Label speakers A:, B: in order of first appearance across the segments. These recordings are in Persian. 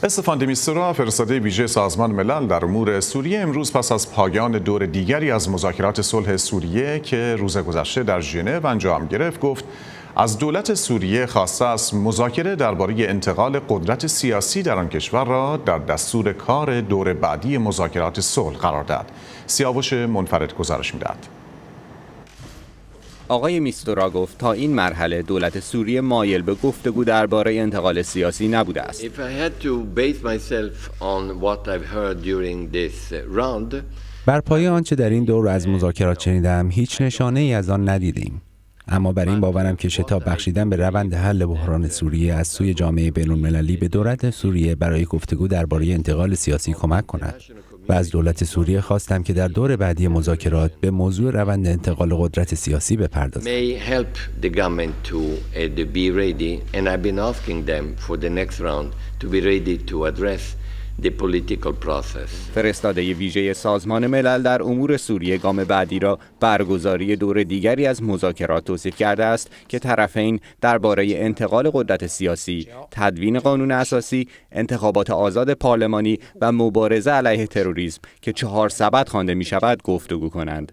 A: استفان دی میستورا، فرستاده ویژه سازمان ملل در امور سوریه، امروز پس از پایان دور دیگری از مذاکرات صلح سوریه که روز گذشته در ژنو انجام گرفت، گفت از دولت سوریه خواسته است مذاکره درباره انتقال قدرت سیاسی در آن کشور را در دستور کار دور بعدی مذاکرات صلح قرار داد. سیاوش منفرد گزارش می‌دهد.
B: آقای میستورا گفت تا این مرحله دولت سوریه مایل به گفتگو درباره انتقال سیاسی نبوده است.
C: بر پایه آنچه در این دور از مذاکرات شنیدم، هیچ نشانه ای از آن ندیدیم. اما بر این باورم که شتاب بخشیدن به روند حل بحران سوریه از سوی جامعه بین‌المللی به دولت سوریه برای گفتگو درباره انتقال سیاسی کمک کند. و از دولت سوریه خواستم که در دور بعدی مذاکرات به موضوع روند انتقال قدرت سیاسی بپردازد.
B: فرستاده ویژه سازمان ملل در امور سوریه گام بعدی را برگزاری دور دیگری از مذاکرات توصیف کرده است که طرفین درباره انتقال قدرت سیاسی، تدوین قانون اساسی، انتخابات آزاد پارلمانی و مبارزه علیه تروریسم که 4 سبد خوانده می شود گفتگو کنند.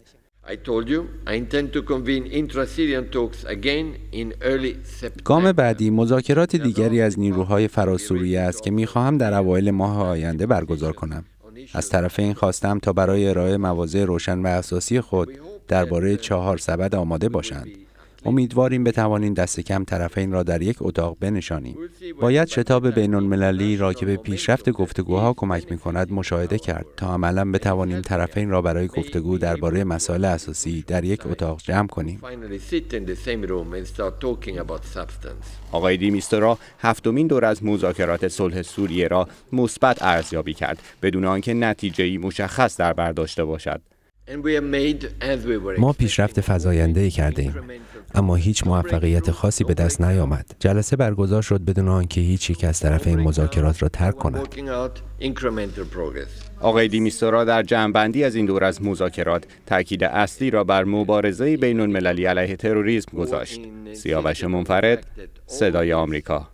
C: گام بعدی مذاکرات دیگری از نیروهای فراسوریه است که می‌خواهم در اوایل ماه آینده برگزار کنم. از طرفین خواستم تا برای ارائه مواضع روشن و اساسی خود درباره 4 سبد آماده باشند. امیدواریم بتوانیم دست کم طرفین را در یک اتاق بنشانیم. باید شتاب بین‌المللی را که به پیشرفت گفتگوها کمک می‌کند مشاهده کرد تا عملاً بتوانیم طرفین را برای گفتگو درباره مسائل اساسی در یک اتاق جمع کنیم.
B: آقای دی میستورا هفتمین دور از مذاکرات صلح سوریه را مثبت ارزیابی کرد بدون آنکه نتیجه‌ای مشخص در بر داشته باشد.
C: ما پیشرفت فزاینده‌ای کردیم، اما هیچ موفقیت خاصی به دست نیامد. جلسه برگزار شد بدون آنکه هیچ یک از طرفین مذاکرات را ترک کند.
B: آقای دی میستورا در جمع‌بندی از این دور از مذاکرات تاکید اصلی را بر مبارزه بین‌المللی علیه تروریسم گذاشت. سیاوش منفرد، صدای آمریکا.